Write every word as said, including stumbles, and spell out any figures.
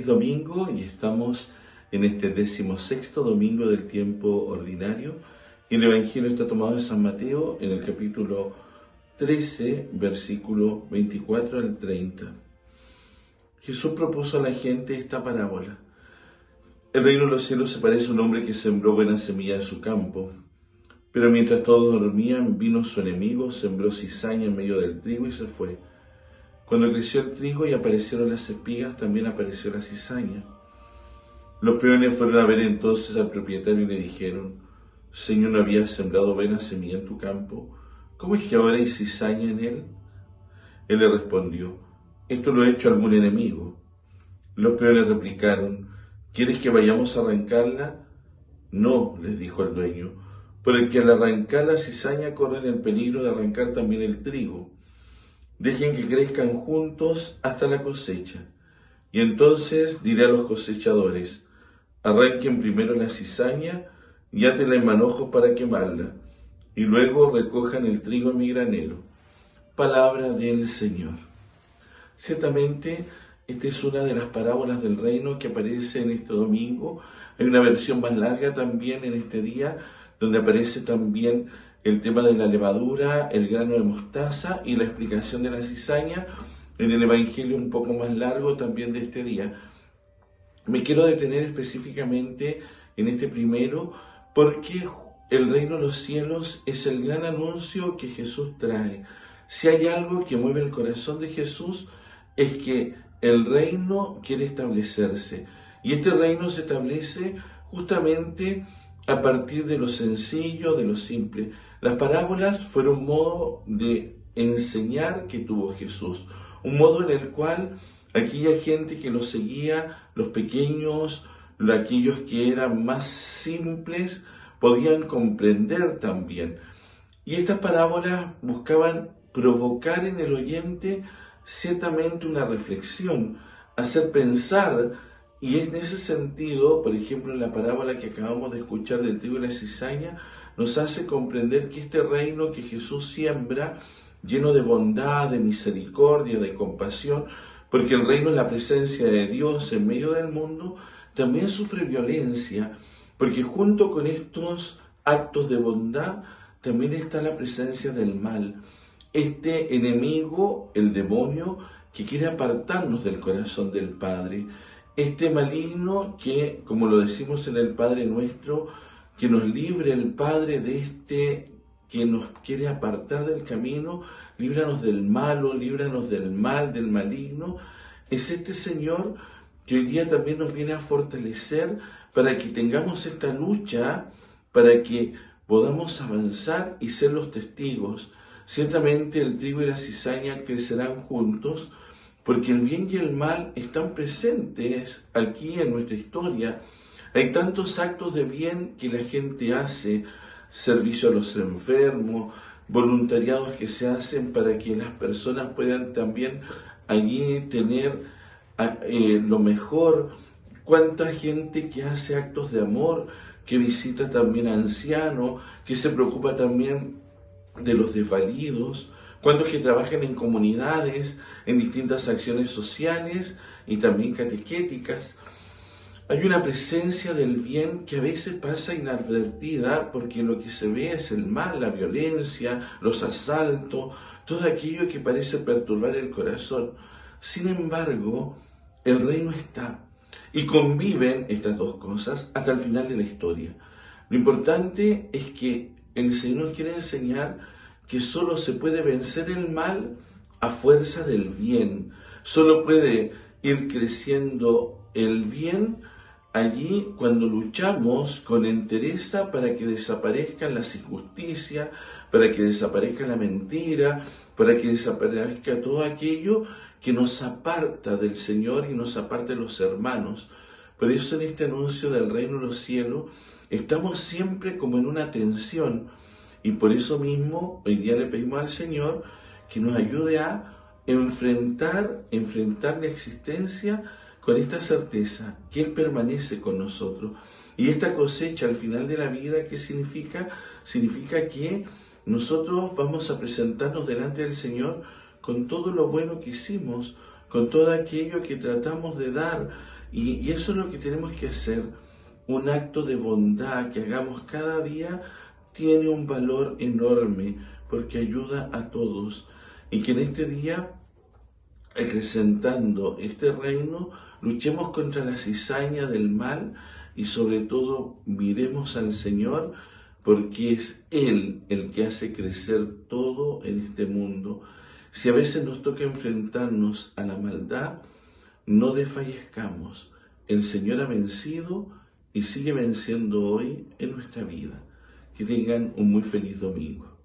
domingo y estamos en este decimosexto domingo del tiempo ordinario. Y el Evangelio está tomado de San Mateo en el capítulo trece, versículo veinticuatro al treinta. Jesús propuso a la gente esta parábola. El reino de los cielos se parece a un hombre que sembró buena semilla en su campo. Pero mientras todos dormían, vino su enemigo, sembró cizaña en medio del trigo y se fue. Cuando creció el trigo y aparecieron las espigas, también apareció la cizaña. Los peones fueron a ver entonces al propietario y le dijeron: Señor, ¿no habías sembrado buena semilla en tu campo? ¿Cómo es que ahora hay cizaña en él? Él le respondió: Esto lo ha hecho algún enemigo. Los peones replicaron: ¿Quieres que vayamos a arrancarla? No, les dijo el dueño, por el que al arrancar la cizaña corren el peligro de arrancar también el trigo. Dejen que crezcan juntos hasta la cosecha. Y entonces diré a los cosechadores: arranquen primero la cizaña y átenla en manojos para quemarla, y luego recojan el trigo en mi granero. Palabra del Señor. Ciertamente, esta es una de las parábolas del reino que aparece en este domingo. Hay una versión más larga también en este día, donde aparece también el tema de la levadura, el grano de mostaza y la explicación de la cizaña en el Evangelio un poco más largo también de este día. Me quiero detener específicamente en este primero porque el reino de los cielos es el gran anuncio que Jesús trae. Si hay algo que mueve el corazón de Jesús es que el reino quiere establecerse, y este reino se establece justamente a partir de lo sencillo, de lo simple. Las parábolas fueron un modo de enseñar que tuvo Jesús, un modo en el cual aquella gente que lo seguía, los pequeños, aquellos que eran más simples, podían comprender también. Y estas parábolas buscaban provocar en el oyente ciertamente una reflexión, hacer pensar. Y en ese sentido, por ejemplo, en la parábola que acabamos de escuchar del trigo y la cizaña, nos hace comprender que este reino que Jesús siembra, lleno de bondad, de misericordia, de compasión, porque el reino es la presencia de Dios en medio del mundo, también sufre violencia, porque junto con estos actos de bondad, también está la presencia del mal. Este enemigo, el demonio, que quiere apartarnos del corazón del Padre. Este maligno que, como lo decimos en el Padre Nuestro, que nos libre el Padre de este que nos quiere apartar del camino, líbranos del malo, líbranos del mal, del maligno. Es este Señor que hoy día también nos viene a fortalecer para que tengamos esta lucha, para que podamos avanzar y ser los testigos. Ciertamente el trigo y la cizaña crecerán juntos, porque el bien y el mal están presentes aquí en nuestra historia. Hay tantos actos de bien que la gente hace, servicio a los enfermos, voluntariados que se hacen para que las personas puedan también allí tener eh, lo mejor. Cuánta gente que hace actos de amor, que visita también a ancianos, que se preocupa también de los desvalidos. Cuántos que trabajan en comunidades, en distintas acciones sociales y también catequéticas. Hay una presencia del bien que a veces pasa inadvertida porque lo que se ve es el mal, la violencia, los asaltos, todo aquello que parece perturbar el corazón. Sin embargo, el reino está y conviven estas dos cosas hasta el final de la historia. Lo importante es que el Señor nos quiere enseñar que solo se puede vencer el mal a fuerza del bien. Solo puede ir creciendo el bien allí cuando luchamos con entereza para que desaparezca las injusticias, para que desaparezca la mentira, para que desaparezca todo aquello que nos aparta del Señor y nos aparta de los hermanos. Por eso en este anuncio del reino de los cielos estamos siempre como en una tensión. Y por eso mismo, hoy día le pedimos al Señor que nos ayude a enfrentar, enfrentar la existencia con esta certeza, que Él permanece con nosotros. Y esta cosecha al final de la vida, ¿qué significa? Significa que nosotros vamos a presentarnos delante del Señor con todo lo bueno que hicimos, con todo aquello que tratamos de dar, Y, y eso es lo que tenemos que hacer, un acto de bondad que hagamos cada día tiene un valor enorme porque ayuda a todos y que en este día, acrecentando este reino, luchemos contra la cizaña del mal y sobre todo miremos al Señor porque es Él el que hace crecer todo en este mundo. Si a veces nos toca enfrentarnos a la maldad, no desfallezcamos. El Señor ha vencido y sigue venciendo hoy en nuestra vida. Que tengan un muy feliz domingo.